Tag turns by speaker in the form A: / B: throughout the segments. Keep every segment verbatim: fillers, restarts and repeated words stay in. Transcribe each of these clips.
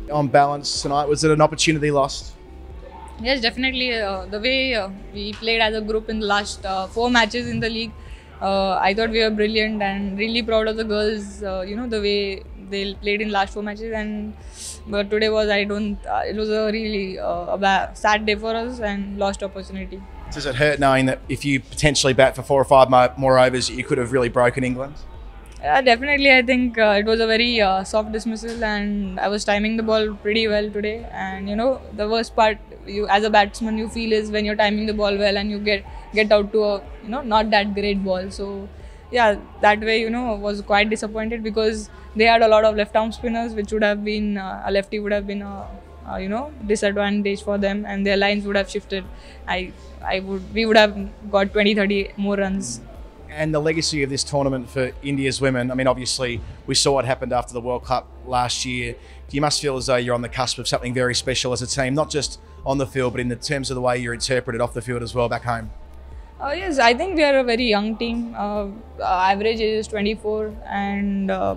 A: on balance tonight? Was it an opportunity lost?
B: Yes, definitely. Uh, the way uh, we played as a group in the last uh, four matches in the league, uh, I thought we were brilliant and really proud of the girls. Uh, you know, the way they played in last four matches, and but today was I don't. Uh, it was a really uh, a bad, sad day for us and lost opportunity.
A: Does it hurt knowing that if you potentially bat for four or five mo- more overs, you could have really broken England?
B: Yeah, definitely. I think uh, it was a very uh, soft dismissal, and I was timing the ball pretty well today. And you know, the worst part, you as a batsman, you feel is when you're timing the ball well and you get get out to a you know not that great ball. So yeah, that way you know was quite disappointed because they had a lot of left arm spinners, which would have been uh, a lefty would have been a, a you know disadvantage for them, and their lines would have shifted. I I would we would have got twenty thirty more runs.
A: And the legacy of this tournament for India's women, I mean, obviously, we saw what happened after the World Cup last year. You must feel as though you're on the cusp of something very special as a team, not just on the field, but in the terms of the way you're interpreted off the field as well back home.
B: Uh, yes, I think we are a very young team. Uh, our average age is twenty-four, and uh,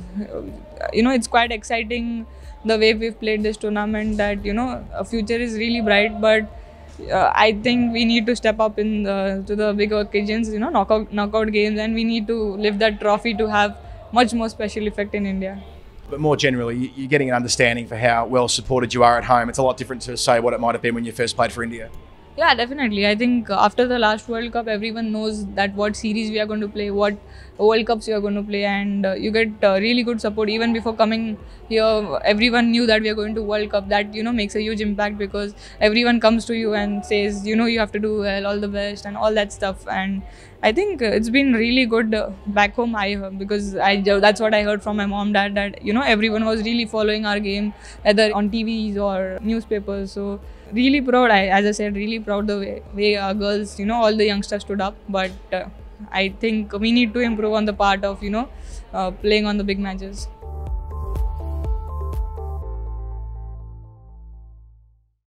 B: you know it's quite exciting the way we've played this tournament. That you know, a future is really bright, but uh, I think we need to step up in the, to the bigger occasions. You know, knockout knockout games, and we need to lift that trophy to have much more special effect in India.
A: But more generally, you're getting an understanding for how well supported you are at home. It's a lot different to say what it might have been when you first played for India.
B: Yeah, definitely. I think after the last World Cup, everyone knows that what series we are going to play, what World Cups we are going to play, and uh, you get uh, really good support. Even before coming here, everyone knew that we are going to World Cup. That you know makes a huge impact because everyone comes to you and says, you know, you have to do well, all the best, and all that stuff. And I think it's been really good uh, back home. I heard, because I that's what I heard from my mom, dad, that you know everyone was really following our game, either on T Vs or newspapers. So really proud. I, as I said, really proud the way, way our girls, you know, all the youngsters stood up. But uh, I think we need to improve on the part of, you know, uh, playing on the big matches.